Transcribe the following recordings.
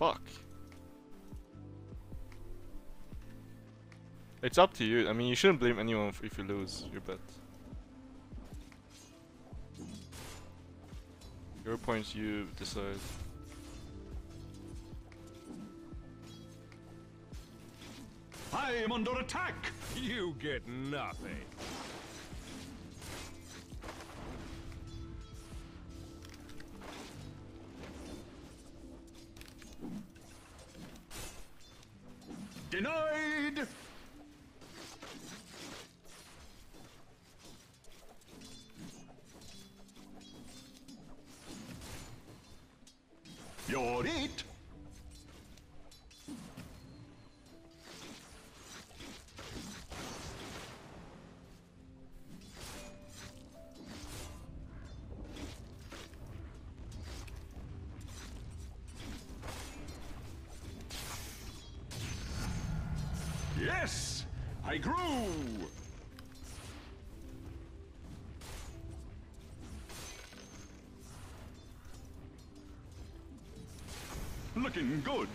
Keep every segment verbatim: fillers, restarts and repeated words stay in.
Fuck. It's up to you. I mean, you shouldn't blame anyone if you lose your bet. Your points, you decide. I am under attack! You get nothing. Denied! You're it! Yes! I grew! Looking good.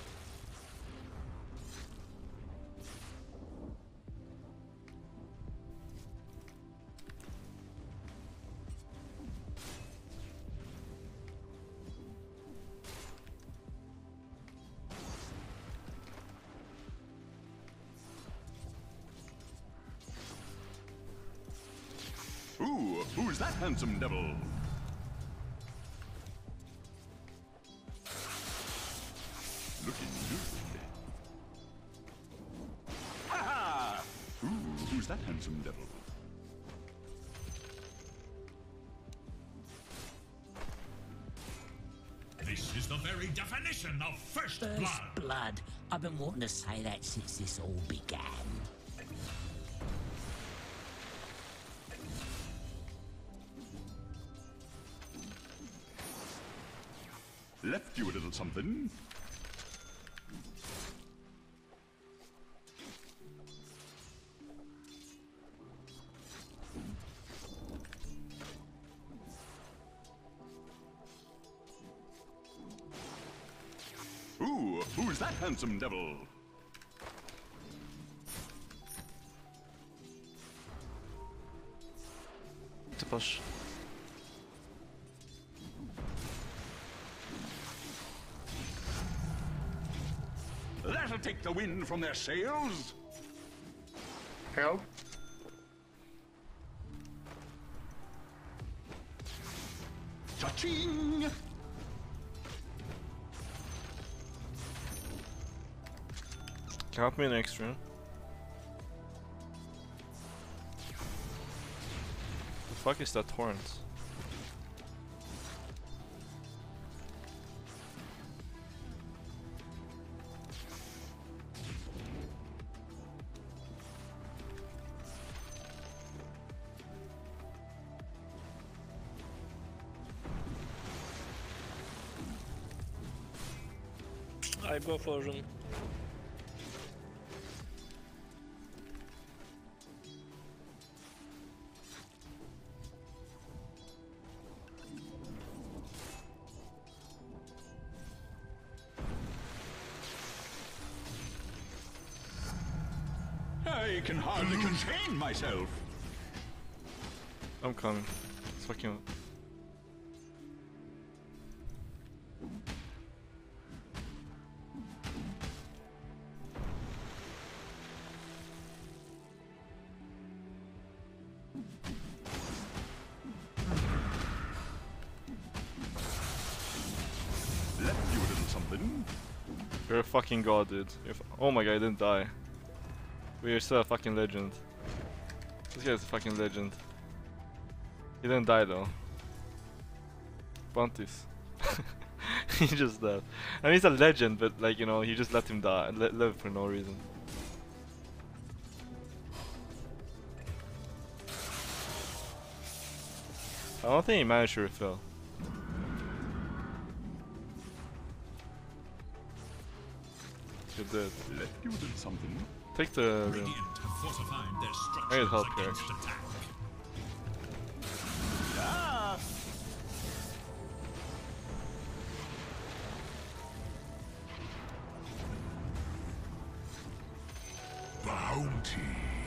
Ooh, who's that handsome devil? Looking good. Ha ha! Ooh, who's that handsome devil? This is the very definition of first, First blood. blood. I've been wanting to say that since this all began. Left you a little something. Ooh, who's that handsome devil? To push. That'll take the wind from their sails. Help. Cha-ching! Count me an extra. The fuck is that torrent? I go for rune. I can hardly contain myself. I'm coming. It's fucking. Left you a little something. You're a fucking god, dude. You're f oh my god, I didn't die. But you're still a fucking legend. This guy's a fucking legend. He didn't die though. Bunties. He just died. I mean, he's a legend, but like, you know, he just let him die, let live for no reason. I don't think he managed to refill. You did. Left you a little something. Take the. the Radiant have fortified their I need structures help here. against attack. Ah! bounty.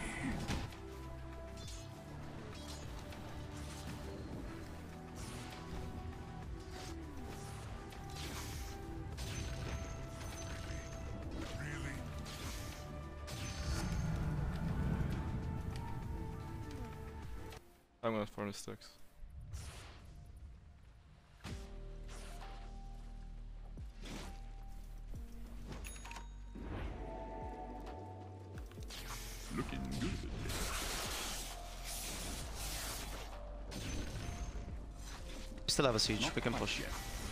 I'm gonna farm the sticks. Looking good. We still have a siege, we can push.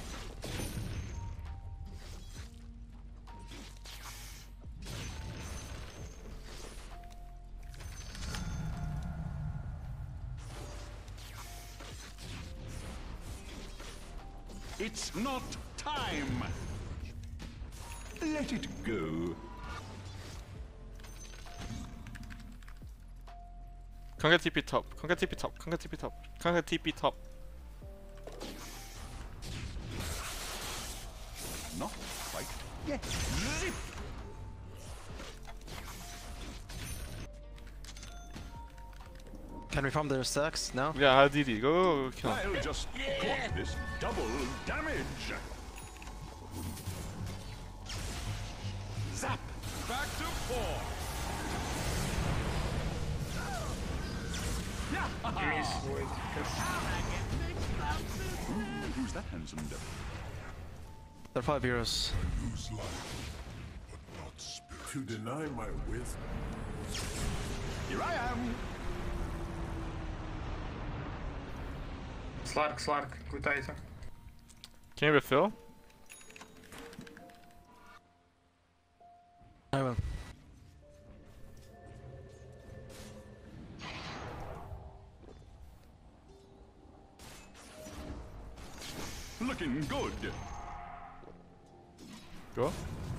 It's not time. Let it go. Conga T P top, Conga T P top, Conga T P top, Conga T P top. Not quite yet. Zip. Can we farm their stacks now? Yeah, how did he? Go, go, go, kill him. I'll just clock this double damage. Zap. Back to four. Ooh, who's that handsome devil? They're five euros. Lose life, but not spirit. To deny my wisdom. Here I am. Slark, Slark, лутайте. Can you refill? I will. Looking good. Go.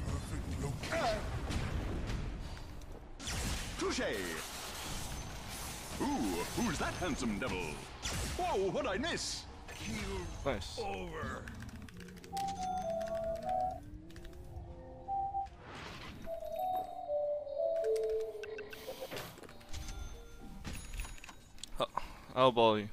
Touché. Ooh, who's that handsome devil? Whoa, what'd I miss? Nice. Over. Oh, I'll ball you.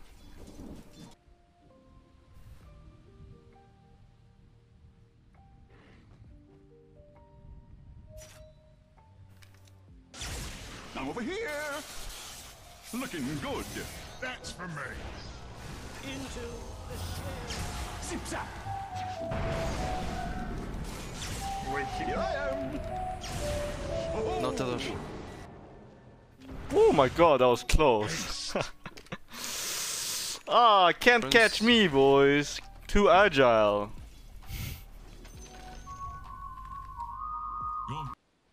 I'm over here. Looking good. That's for me. Into the Zip zap. Wait, Here I am. Oh, Not the Oh my god, that was close. Ah, can't Prince. catch me, boys. Too agile. Your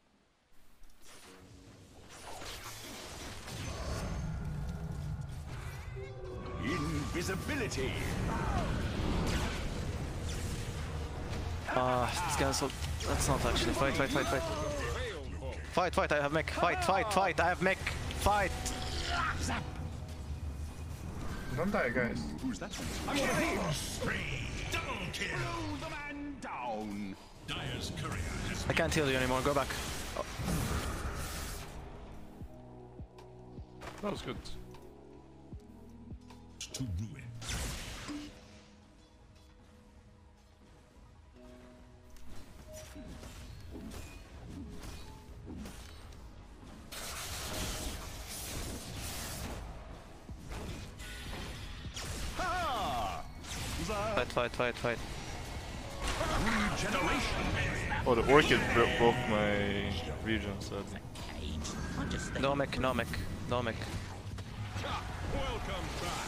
Invisibility. Ah, uh, it's cancelled. That's not actually. Fight, fight, fight, fight. Fight, fight, I have mech. Fight, fight, fight, I have mech. Fight. Zap. Don't die, guys. Who's that? I'm over here. spree. Double kill. Blow the man down. Dire's courier has I can't heal you anymore, go back. Oh. That was good. to ruin. Fight, fight, fight, fight. Oh, the orchid bro broke my region, sadly. No mech, no mech, no mech. Welcome back.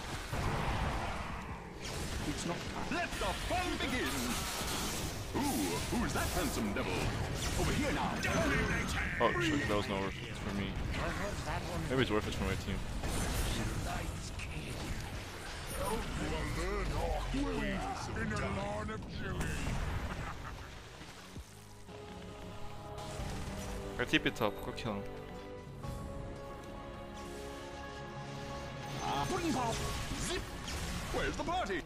It's not. Let the fun begin. Ooh, who's that handsome devil? Over here now. Oh shit, that was not worth it for me. Maybe it's worth it for my team. I T P top, go kill him. Ah, pudding pop. Zip. Where's the party?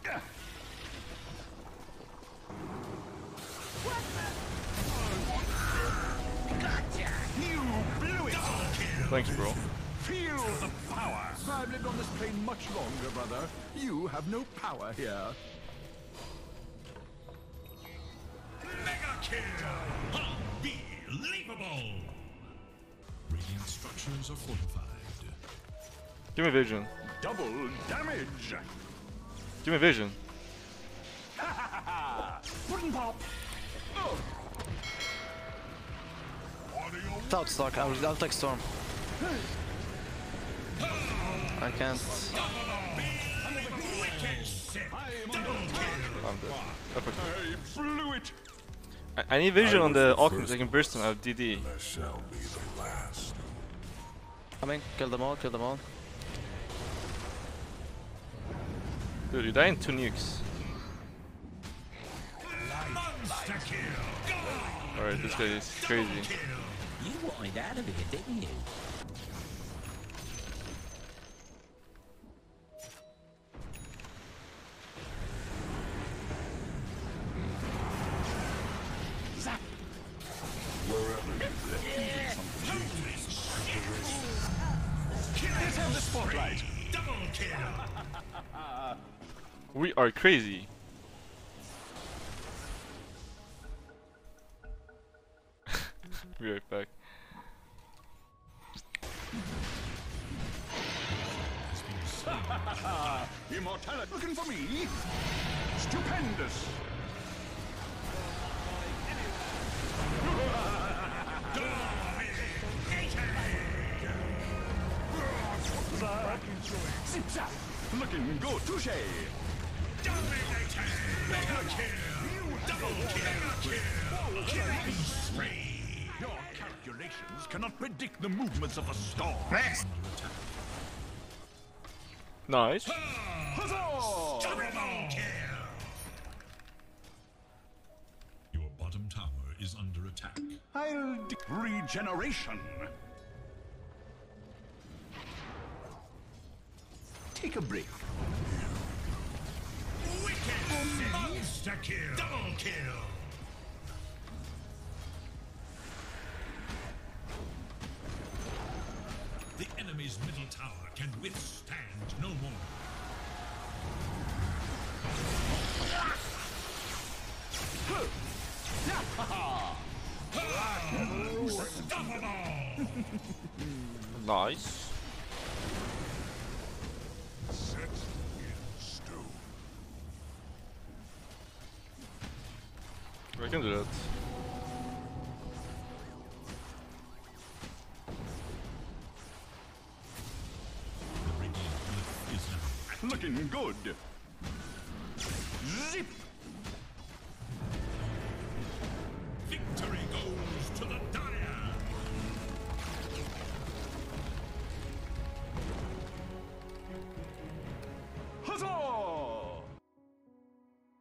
Gotcha. You blew it. Thanks, bro. Feel the power. I've lived on this plane much longer, brother. You have no power here. Mega kill! Unbelievable! Radiant structures are fortified. Give me vision. Double damage. Give me vision. Wooden pop. Oh. Without stock, I'll, I'll take storm. I can't. I'm dead. Oh, fuck. I blew it. I, I need vision on the Alchemist. I can burst him out of D D. That shall be the last. Coming, kill them all, kill them all. Dude, you die in two nukes. Monster kill! Alright, this guy is crazy. You wanted out of here, didn't you? Let's have the spotlight. Double kill! We are crazy. Be right back. Immortality. Looking for me? Stupendous. Zip zap. Looking good. Touche. Dominating! Mega kill! Double kill! Killing spree! Your calculations cannot predict the movements of a star. Next! Nice. Huzzah! Double kill! Your bottom tower is under attack. I'll d- regeneration. Take a break. Wicked monster kill! Double kill! The enemy's middle tower can withstand no more. Unstoppable! Nice. Set in stone. I can do that. The radiant glyph is now Looking good. Zip.